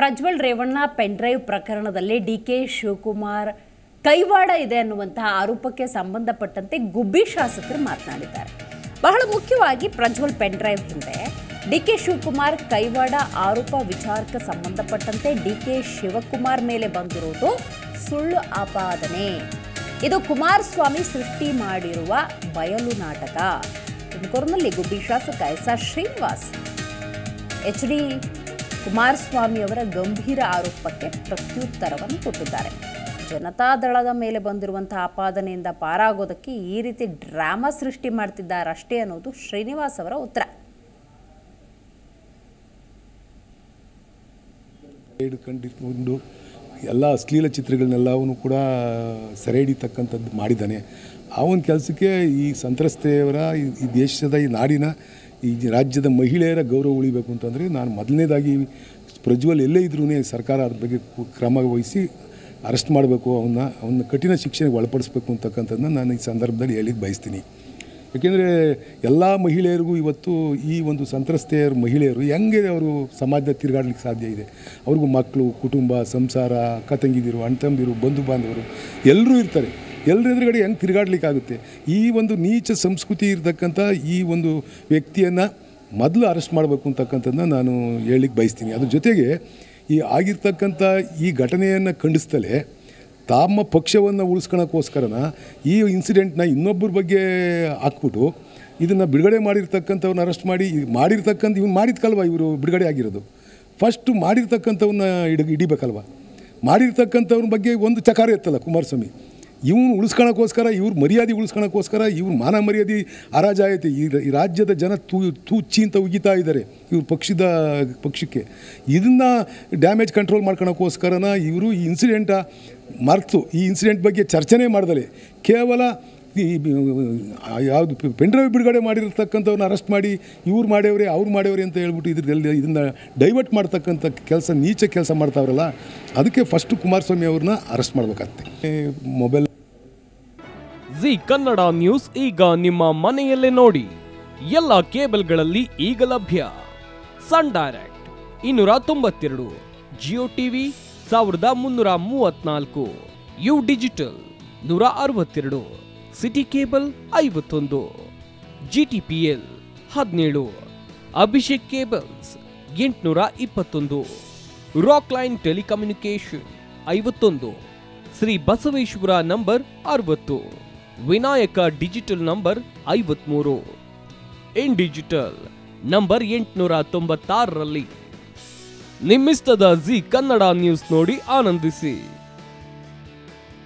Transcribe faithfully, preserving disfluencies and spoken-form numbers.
Prajwal Revanna pendrive ಪ್ರಕರಣದಲ್ಲಿ ಡಿಕೆ ಶಿವಕುಮಾರ್ ಕೈವಾಡ ಇದೆ ಅನ್ನುವಂತಹ ಆರೋಪಕ್ಕೆ ಸಂಬಂಧಪಟ್ಟಂತೆ ಗುಬ್ಬಿ ಶಾಸಕರು ಮಾತನಾಡಿದ್ದಾರೆ. ಬಹಳ ಮುಖ್ಯವಾಗಿ ಪ್ರಜ್ವಲ್ ಪೆನ್ಡ್ರೈವ್ ಹಿಂದೆ ಡಿಕೆ ಶಿವಕುಮಾರ್ ಕೈವಾಡ ಆರೋಪ ವಿಚಾರಕ್ಕೆ ಸಂಬಂಧಪಟ್ಟಂತೆ ಡಿಕೆ ಶಿವಕುಮಾರ್ ಮೇಲೆ ಬಂದಿರುವುದು ಸುಳ್ಳು ಆಪಾದನೆ. ಇದು ಕುಮಾರಸ್ವಾಮಿ ಸೃಷ್ಟಿ ಮಾಡಿರುವ ಬಯಲು ನಾಟಕ. ತುಮಕೂರಿನಲ್ಲಿ ಗುಬ್ಬಿ ಶಾಸಕ S R Srinivas H D Kumaraswamy ಅವರ ಗಂಭೀರ ಆರೋಪಕ್ಕೆ ಪ್ರತ್ಯುತ್ತರವನ್ನು ಕೊಟ್ಟಿದ್ದಾರೆ. ಜನತಾದಳದ ಮೇಲೆ ಬಂದಿರುವಂತಹ ಆಪಾದನೆಯಿಂದ ಪಾರಾಗೋದಕ್ಕೆ ಈ ರೀತಿ ಡ್ರಾಮಾ ಸೃಷ್ಟಿ ಮಾಡ್ತಿದ್ದಾರಷ್ಟೇ ಅನ್ನೋದು ಶ್ರೀನಿವಾಸ್ ಅವರ ಉತ್ತರ. ಕಂಡಿಕೊಂಡು ಎಲ್ಲ ಅಶ್ಲೀಲ ಚಿತ್ರಗಳನ್ನೆಲ್ಲವೂ ಕೂಡ ಸೆರೆ ಹಿಡಿತಕ್ಕಂಥದ್ದು ಮಾಡಿದ್ದಾನೆ. ಆ ಒಂದು ಕೆಲಸಕ್ಕೆ ಈ ಸಂತ್ರಸ್ತೆಯವರ ಈ ದೇಶದ ಈ ನಾಡಿನ ಈ ರಾಜ್ಯದ ಮಹಿಳೆಯರ ಗೌರವ ಉಳಿಬೇಕು ಅಂತಂದರೆ ನಾನು ಮೊದಲನೇದಾಗಿ ಪ್ರಜ್ವಲ್ ಎಲ್ಲೇ ಇದ್ರೂ ಸರ್ಕಾರ ಅದ್ರ ಬಗ್ಗೆ ಕ್ರಮ ವಹಿಸಿ ಅರೆಸ್ಟ್ ಮಾಡಬೇಕು, ಅವನ್ನ ಅವನ್ನ ಕಠಿಣ ಶಿಕ್ಷೆಗೆ ಒಳಪಡಿಸ್ಬೇಕು ಅಂತಕ್ಕಂಥದ್ದನ್ನ ನಾನು ಈ ಸಂದರ್ಭದಲ್ಲಿ ಹೇಳಿಕ್ಕೆ ಬಯಸ್ತೀನಿ. ಏಕೆಂದರೆ ಎಲ್ಲ ಮಹಿಳೆಯರಿಗೂ ಇವತ್ತು ಈ ಒಂದು ಸಂತ್ರಸ್ತೆಯರ ಮಹಿಳೆಯರು ಹೆಂಗೆ ಅವರು ಸಮಾಜದಲ್ಲಿ ತಿರುಗಾಡ್ಲಿಕ್ಕೆ ಸಾಧ್ಯ ಇದೆ. ಅವ್ರಿಗೂ ಮಕ್ಕಳು, ಕುಟುಂಬ, ಸಂಸಾರ, ಅಕ್ಕ ತಂಗಿದಿರು, ಅಣ್ಣ ತಮ್ಮದಿರು, ಬಂಧು ಬಾಂಧವರು ಎಲ್ಲರೂ ಇರ್ತಾರೆ. ಎಲ್ಲರ ಎದುರುಗಡೆ ಹೆಂಗೆ ತಿರುಗಾಡ್ಲಿಕ್ಕಾಗುತ್ತೆ? ಈ ಒಂದು ನೀಚ ಸಂಸ್ಕೃತಿ ಇರತಕ್ಕಂಥ ಈ ಒಂದು ವ್ಯಕ್ತಿಯನ್ನು ಮೊದಲು ಅರೆಸ್ಟ್ ಮಾಡಬೇಕು ಅಂತಕ್ಕಂಥದ್ದನ್ನ ನಾನು ಹೇಳಲಿಕ್ಕೆ ಬಯಸ್ತೀನಿ. ಅದ್ರ ಜೊತೆಗೆ ಈ ಆಗಿರ್ತಕ್ಕಂಥ ಈ ಘಟನೆಯನ್ನು ಖಂಡಿಸ್ತಲೇ ತಮ್ಮ ಪಕ್ಷವನ್ನು ಉಳಿಸ್ಕೊಳ್ಳೋಕ್ಕೋಸ್ಕರನ ಈ ಇನ್ಸಿಡೆಂಟ್ನ ಇನ್ನೊಬ್ಬರ ಬಗ್ಗೆ ಹಾಕ್ಬಿಟ್ಟು ಇದನ್ನು ಬಿಡುಗಡೆ ಮಾಡಿರ್ತಕ್ಕಂಥವ್ರನ್ನ ಅರೆಸ್ಟ್ ಮಾಡಿ ಮಾಡಿರ್ತಕ್ಕಂಥ ಇವ್ನು ಮಾಡಿದ್ಕಲ್ವ ಇವರು ಬಿಡುಗಡೆ ಆಗಿರೋದು. ಫಸ್ಟು ಮಾಡಿರ್ತಕ್ಕಂಥವನ್ನ ಹಿಡಿ ಹಿಡಿಬೇಕಲ್ವ. ಮಾಡಿರ್ತಕ್ಕಂಥವ್ರ ಬಗ್ಗೆ ಒಂದು ಚಕಾರ ಎತ್ತಲ್ಲ ಕುಮಾರಸ್ವಾಮಿ. ಇವ್ನು ಉಳಿಸ್ಕೊಳ್ಳೋಕ್ಕೋಸ್ಕರ, ಇವ್ರ ಮರ್ಯಾದೆ ಉಳಿಸ್ಕೊಳ್ಳೋಕ್ಕೋಸ್ಕರ ಇವ್ರ ಮಾನ ಮರ್ಯಾದೆ ಹರಾಜಾಯಿತು. ಈ ರಾಜ್ಯದ ಜನ ತೂ ತೂಚಿ ಅಂತ ಉಗಿತಾ ಇದ್ದಾರೆ ಇವ್ರ ಪಕ್ಷದ ಪಕ್ಷಕ್ಕೆ. ಇದನ್ನು ಡ್ಯಾಮೇಜ್ ಕಂಟ್ರೋಲ್ ಮಾಡ್ಕೊಳ್ಳೋಕ್ಕೋಸ್ಕರನ ಇವರು ಈ ಇನ್ಸಿಡೆಂಟ ಮರೆತು ಈ ಇನ್ಸಿಡೆಂಟ್ ಬಗ್ಗೆ ಚರ್ಚೆನೇ ಮಾಡ್ದಲೆ ಕೇವಲ ಈ ಯಾವುದು ಪೆನ್ಡ್ರೈವ್ ಬಿಡುಗಡೆ ಮಾಡಿರ್ತಕ್ಕಂಥವ್ರನ್ನ ಅರೆಸ್ಟ್ ಮಾಡಿ ಇವ್ರು ಮಾಡ್ಯವ್ರೆ ಅವ್ರು ಮಾಡ್ಯವ್ರೆ ಅಂತ ಹೇಳ್ಬಿಟ್ಟು ಇದ್ರಲ್ಲಿ ಇದನ್ನು ಡೈವರ್ಟ್ ಮಾಡ್ತಕ್ಕಂಥ ಕೆಲಸ, ನೀಚ ಕೆಲಸ ಮಾಡ್ತಾವ್ರಲ್ಲ, ಅದಕ್ಕೆ ಫಸ್ಟು ಕುಮಾರಸ್ವಾಮಿ ಅವ್ರನ್ನ ಅರೆಸ್ಟ್ ಮಾಡಬೇಕಾಗ್ತದೆ. ಮೊಬೈಲ್ ಜಿ ಕನ್ನಡ ನ್ಯೂಸ್ ಈಗ ನಿಮ್ಮ ಮನೆಯಲ್ಲೇ ನೋಡಿ. ಎಲ್ಲ ಕೇಬಲ್ಗಳಲ್ಲಿ ಈಗ ಲಭ್ಯ. ಸನ್ ಡೈರೆಕ್ಟ್ ಇನ್ನೂರ ತೊಂಬತ್ತೆರಡು, ಜಿಯೋ ಟಿವಿ ಸಾವಿರದ ಮುನ್ನೂರ ಮೂವತ್ನಾಲ್ಕು, ಯು ಡಿಜಿಟಲ್ ನೂರ ಅರವತ್ತೆರಡು, ಸಿಟಿ ಕೇಬಲ್ ಐವತ್ತೊಂದು, ಜಿ ಟಿ ಪಿ ಎಲ್ ಹದಿನೇಳು, ಅಭಿಷೇಕ್ ಕೇಬಲ್ಸ್ ಎಂಟುನೂರ ಇಪ್ಪತ್ತೊಂದು, ರಾಕ್ ಲೈನ್ ಟೆಲಿಕಮ್ಯುನಿಕೇಶನ್ ಐವತ್ತೊಂದು, ಶ್ರೀ ಬಸವೇಶ್ವರ ನಂಬರ್ ಅರವತ್ತು, ವಿನಾಯಕ ಡಿಜಿಟಲ್ ನಂಬರ್ ಐವತ್ಮೂರು, ಇನ್ ಡಿಜಿಟಲ್ ನಂಬರ್ ಎಂಟುನೂರ ತೊಂಬತ್ತಾರರಲ್ಲಿ. ನಿಮ್ಮಿಸ್ತದ ಜಿ ಕನ್ನಡ ನ್ಯೂಸ್ ನೋಡಿ ಆನಂದಿಸಿ.